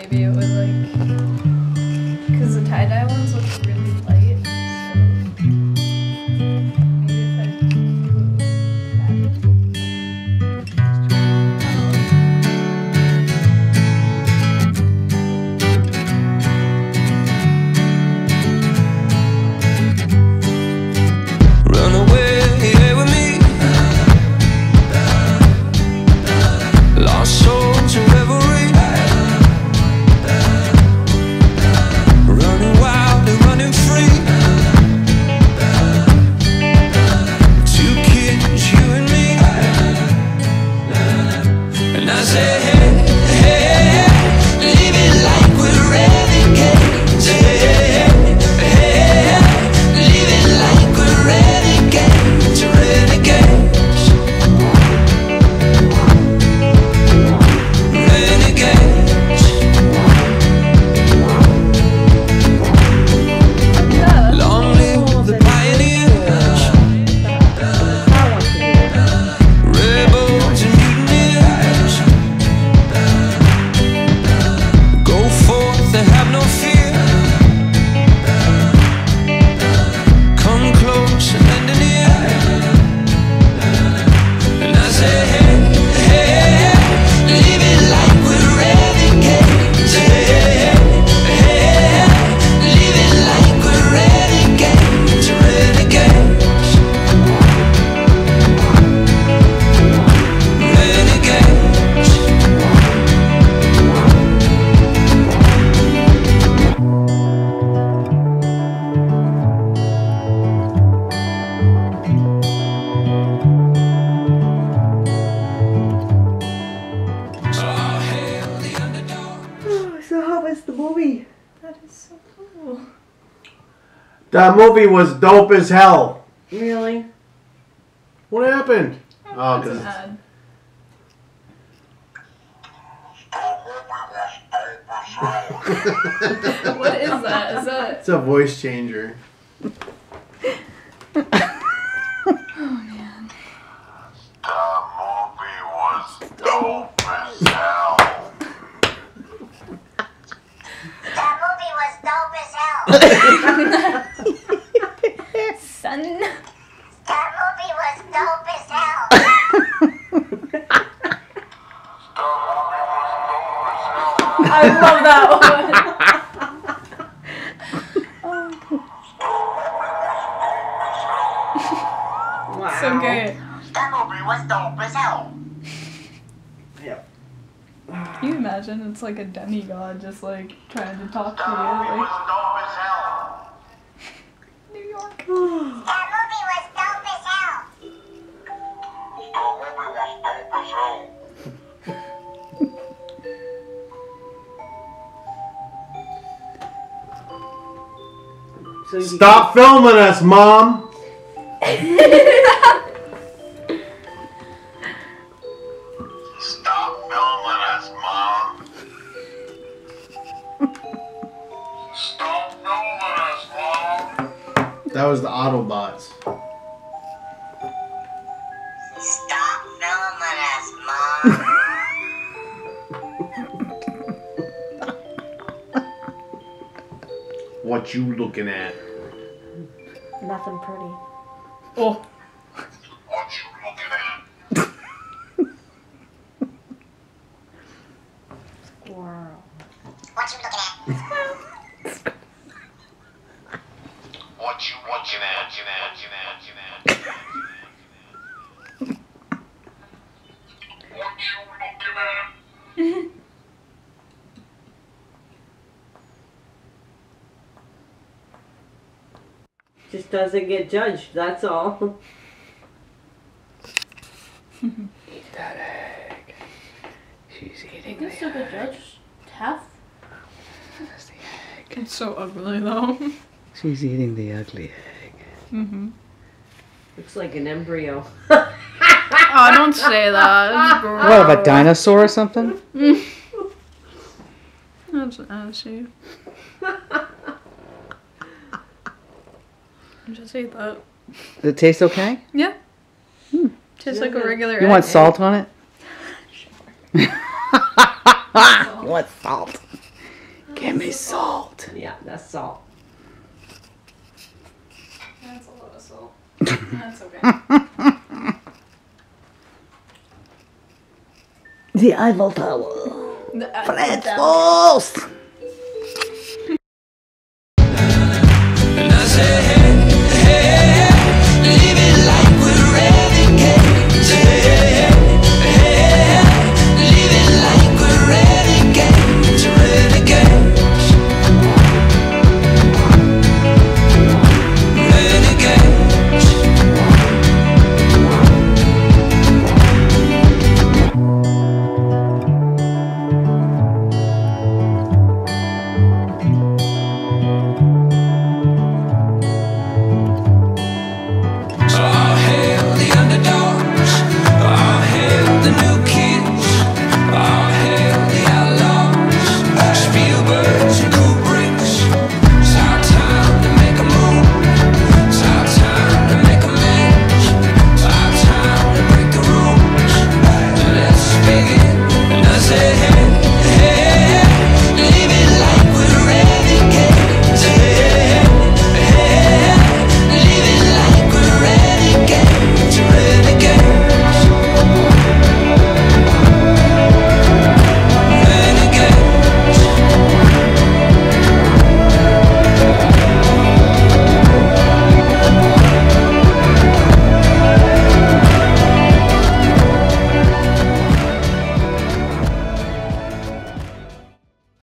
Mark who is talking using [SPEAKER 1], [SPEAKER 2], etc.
[SPEAKER 1] maybe it would like, because the tie-dye ones look really light, so maybe if I do
[SPEAKER 2] Run away with me. Lost soul to revelry. Running wild and running free. Two kids, you and me. And I say, hey, hey, hey, leave it like we're renegades. Hey, hey, hey, leave it like we're renegades, renegades, renegades. Long live the pioneers, rebels and mutineers. Go forth and have no fear. Come close and lend an ear. And I say, hey, hey, hey, leave it like we're renegades. Hey, hey, hey, leave it like we're renegades, renegades, renegades. All hail the underdog.
[SPEAKER 3] So how was the movie?
[SPEAKER 1] that is so cool.
[SPEAKER 4] That movie was dope as hell.
[SPEAKER 3] Really?
[SPEAKER 4] What happened? Oh,
[SPEAKER 1] That's an
[SPEAKER 4] 'cause
[SPEAKER 1] ad. What is that? Is that?
[SPEAKER 4] it's a voice changer.
[SPEAKER 1] Oh man.
[SPEAKER 5] That movie was dope as hell.
[SPEAKER 6] That movie was dope as hell.
[SPEAKER 1] Son.
[SPEAKER 6] That movie was dope as hell.
[SPEAKER 1] I love that one.
[SPEAKER 3] Wow.
[SPEAKER 1] So great.
[SPEAKER 6] That movie was dope as hell.
[SPEAKER 3] Yep.
[SPEAKER 1] Can you imagine? It's like a demigod just like trying to talk to
[SPEAKER 5] That
[SPEAKER 1] you.
[SPEAKER 5] movie was
[SPEAKER 1] Like,
[SPEAKER 5] dope as hell.
[SPEAKER 1] New York.
[SPEAKER 6] That movie was dope as hell.
[SPEAKER 5] That movie was dope as hell.
[SPEAKER 3] So you
[SPEAKER 4] Stop filming us, Mom.
[SPEAKER 5] Stop filming us, Mom. Stop filming us, Mom.
[SPEAKER 4] That was the Autobots.
[SPEAKER 6] Stop filming us, Mom.
[SPEAKER 4] What you looking at?
[SPEAKER 3] Nothing pretty.
[SPEAKER 1] Oh.
[SPEAKER 5] What you looking at?
[SPEAKER 3] Squirrel.
[SPEAKER 6] What you looking at?
[SPEAKER 5] What you looking at? What you looking at?
[SPEAKER 3] Just doesn't get judged, that's all.
[SPEAKER 7] Eat that egg. She's eating the
[SPEAKER 3] still get
[SPEAKER 7] egg.
[SPEAKER 3] judged. Tough.
[SPEAKER 7] That's the egg.
[SPEAKER 1] It's so ugly though.
[SPEAKER 7] She's eating the ugly egg.
[SPEAKER 1] Mm-hmm.
[SPEAKER 3] Looks like an embryo.
[SPEAKER 1] Oh, don't say that. That's gross.
[SPEAKER 7] What, of a dinosaur or something?
[SPEAKER 1] That's ashy. Just ate that.
[SPEAKER 7] Does it taste okay?
[SPEAKER 1] Yeah. Tastes like a regular
[SPEAKER 7] You
[SPEAKER 1] egg.
[SPEAKER 7] want salt on it? You want salt? me salt.
[SPEAKER 3] Yeah, that's salt.
[SPEAKER 1] That's a lot of salt. That's okay.
[SPEAKER 7] The Eiffel Tower.
[SPEAKER 1] The-
[SPEAKER 7] Flat Toast.